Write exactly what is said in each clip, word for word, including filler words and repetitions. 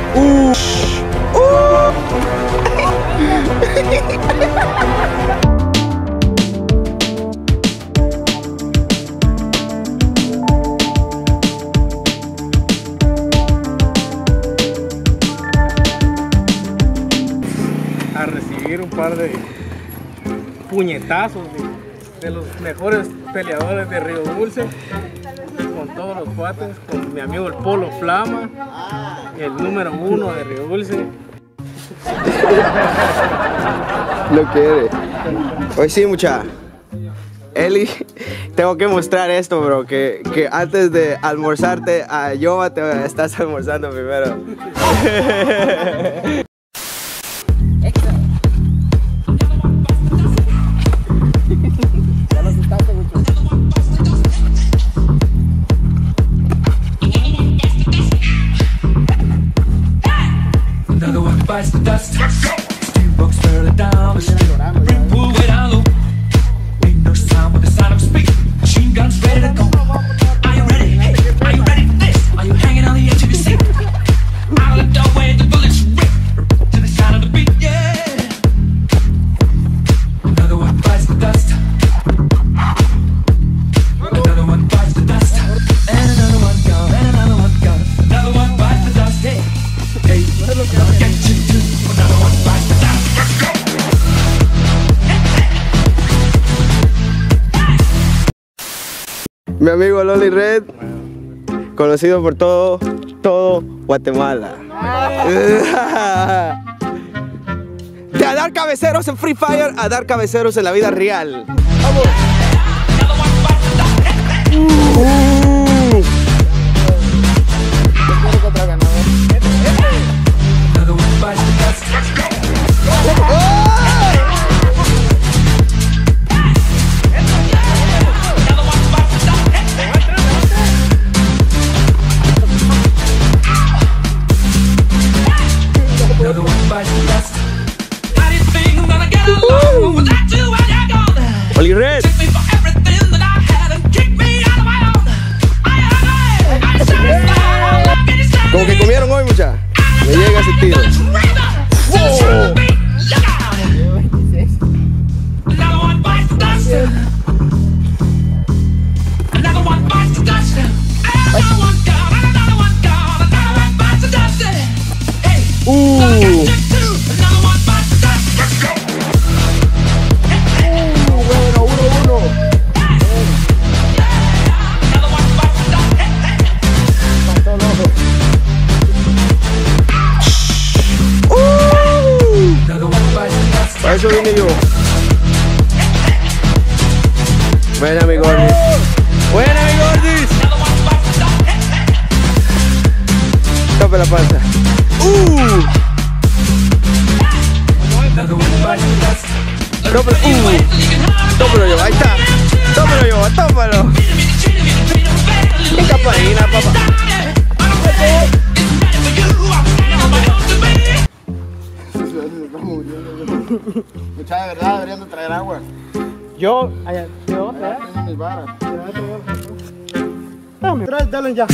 Uh. Uh. A recibir un par de puñetazos de, de los mejores peleadores de Río Dulce, con todos los cuates, con mi amigo el Polo Flama, el número uno de Río Dulce. Lo quiere. Hoy sí, mucha. Eli, tengo que mostrar esto, bro, que, que antes de almorzarte a Yoba te estás almorzando primero. Another one bites the dust. Steamboats further down the street. Bring pool way down low. Ain't no sound but the sound of speed. Machine guns ready to go. Are you ready? Hey, are you ready for this? Are you hanging on the edge of your seat? Out of the doorway, the bullets rip to the sound of the beat. Yeah. Another one bites the dust. Another one bites the dust. And another one gone. And another one gone. Another one bites the dust. Hey. Hey, I'll get you too. Another one bites the dust. Let's go. Mi amigo Loli Red, conocido por todo, todo Guatemala. De a dar cabeceros en Free Fire a dar cabeceros en la vida real. ¡Vamos! Uh. Oli Red. Como que comieron hoy, mucha. Me llega ese tiro. Wow. Uh. Para eso vine yo. Buena, mi Gordis. Buena, mi Gordis. Tope la panza. Uh. Tópalo, uh. Tópalo yo, ahí está. Tópalo yo, tópalo. En campanina, papá. Mucha de verdad, deberían de traer agua. Yo, allá, yo, ¿eh? Mis varas. Dame, trae, dale ya.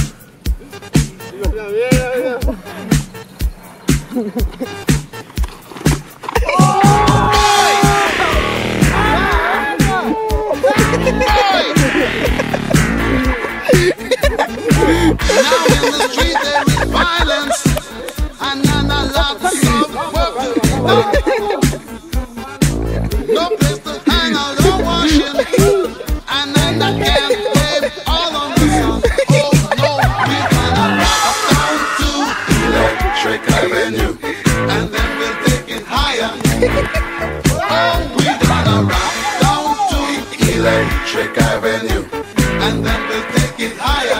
Now in the street there is violence, and none are allowed to solve work to be done. No place to hang out or washing, and then I can't blame all on the sun. Oh no, we gonna rock down to Electric Avenue, and then we'll take it higher. Oh, we gonna rock down to Electric Avenue, and then we'll take it higher.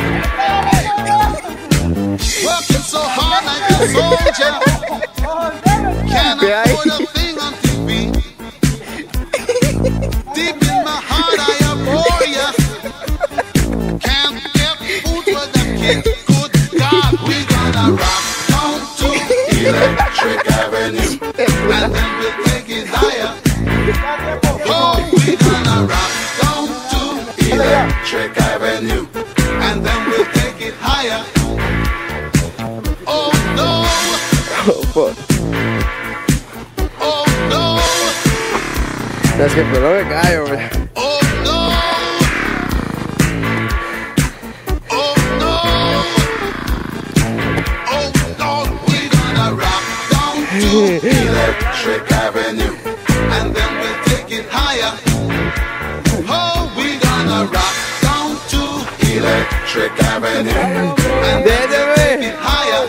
Working so hard like a soldier, can't afford a thing on T V. Deep in my heart I abhor ya. Can't get food for the kids. Good God, we gonna rock down to Electric Avenue, and then we'll take it higher. Oh, we gonna rock down to Electric Avenue, and then we'll take it higher. Oh no! por... Oh no, No, es que pues no me callo, hombre. oh no, oh no, oh Lord, we're gonna rock down to Electric Avenue, and then we'll take it higher. Oh, we're gonna rock down to Electric Avenue, and then we'll take it higher.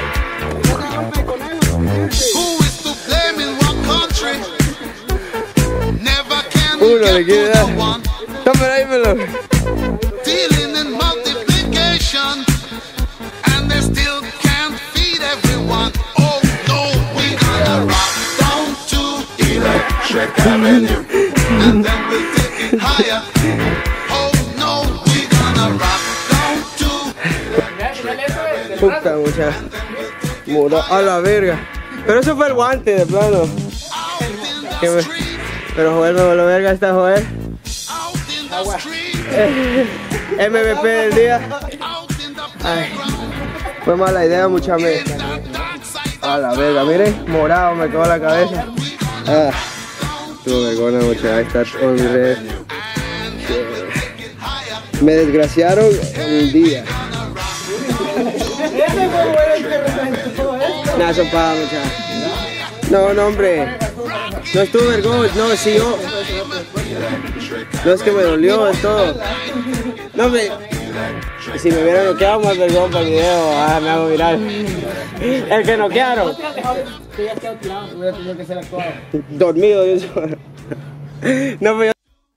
Who is to blame in what country? Never can we Uno le get quiere to dar. the one. Tome ahí, melo. Dealing in multiplication, and they still can't feed everyone. Oh no, we're gonna rock down to Electric Avenue, and then we'll take it higher. Oh no, we're gonna rock down to Puta, mucha. Mura a la verga. Pero eso fue el guante de plano. out in Que the me- street, Pero Joel me volvió verga esta Joel. out in the street, M V P del día. out in the Ay, playground, fue mala idea, mucha me. in the dark side A of la verga, miren, morado me quedó la cabeza. Ah, tu vergona, mucha. Ahí está todo mi red. Me desgraciaron el día. Nah, eso paga, mucha. No, no, hombre. No estuvo vergón, no, sí yo. No es que me dolió, es todo. No, hombre. Si me hubieran noqueado más vergón para el video, ah, me hago viral. El que noquearon. Dormido, yo. No, pues yo